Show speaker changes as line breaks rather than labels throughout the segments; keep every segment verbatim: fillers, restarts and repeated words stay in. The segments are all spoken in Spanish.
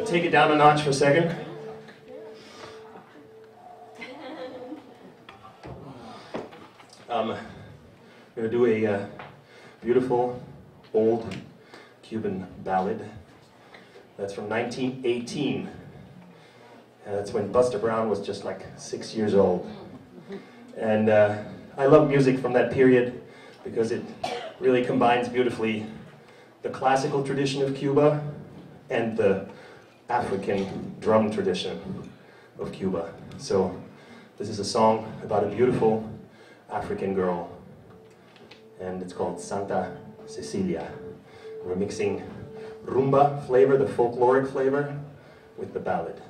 take it down a notch for a second. Um, I'm going to do a uh, beautiful old Cuban ballad that's from nineteen eighteen. And that's when Buster Brown was just like six years old. And uh, I love music from that period because it really combines beautifully the classical tradition of Cuba and the African drum tradition of Cuba. So this is a song about a beautiful African girl, and it's called Santa Cecilia. We're mixing rumba flavor, the folkloric flavor, with the ballad.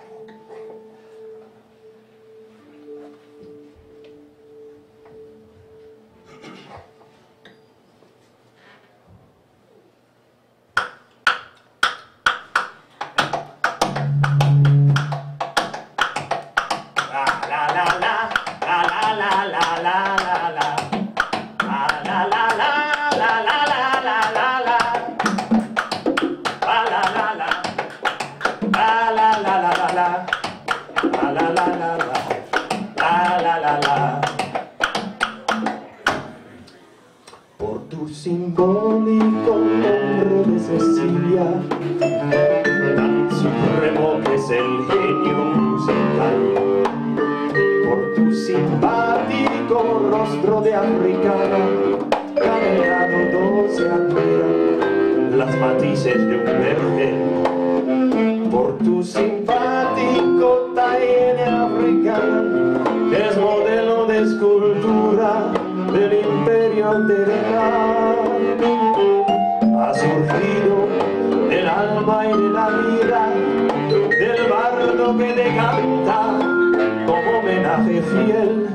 Por tu simbólico nombre de Cecilia, tan supremo que es el genio musical, por tu simpático rostro de africana, caminado doce admira las matices de un vergel, por tu simpático talle africano, que es modelo de escultura del imperio terrenal, ha surgido del alma y de la vida del bardo que te canta como homenaje fiel.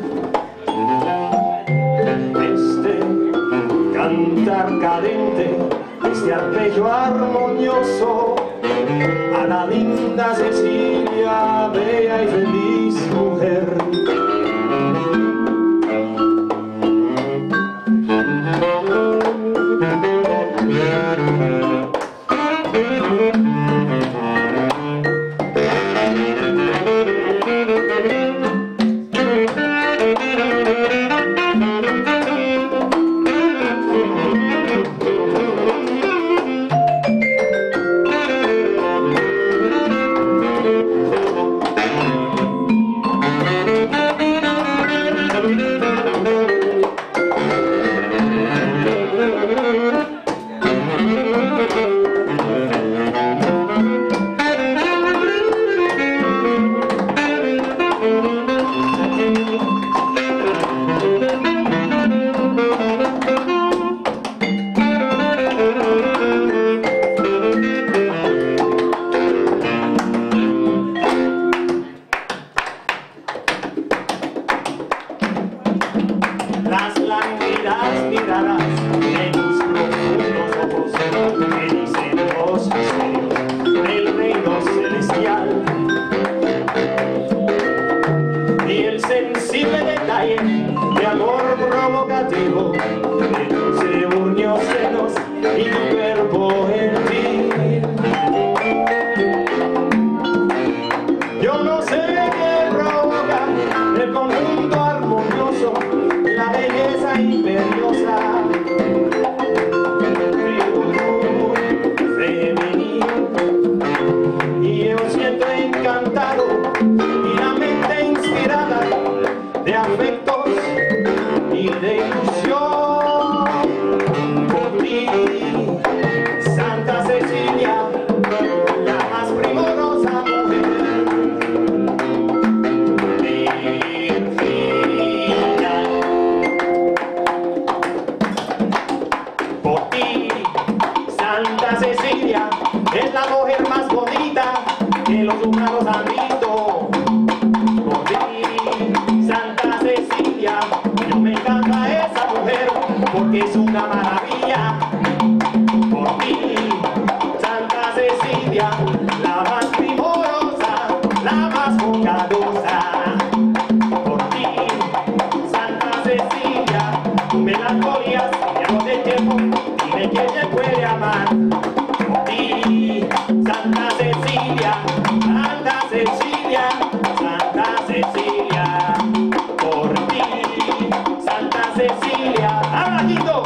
Este cantar cadente, este arpegio armonioso a la linda Cecilia, bella y feliz mujer. Las lánguidas miradas de tus profundos ojos que dicen los misterios del reino celestial, y el sensible detalle de amor provocativo de tus ebúrneos senos y tu cuerpo gentil. Yo no sé qué provoca el conjunto armonioso, la belleza imperiosa, femenino, y yo siento encantado y la mente inspirada de afectos y de ilusión por ti, Santa Cecilia, la más primorosa mujer. Por ti, Santa Cecilia, es la mujer más bonita que los humanos han visto. Por ti, Santa Cecilia, yo me encanta esa mujer porque es una maravilla. Por ti, Santa Cecilia, la más primorosa, la más bondadosa. Por ti, Santa Cecilia, tu melancolía lleno de tiempo, dime quién te puede amar. Por ti, Santa Cecilia. Cecilia, Santa Cecilia, Santa Cecilia, por ti, Santa Cecilia. ¡Habla, Quito!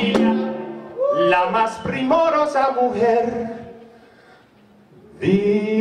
La más primorosa mujer.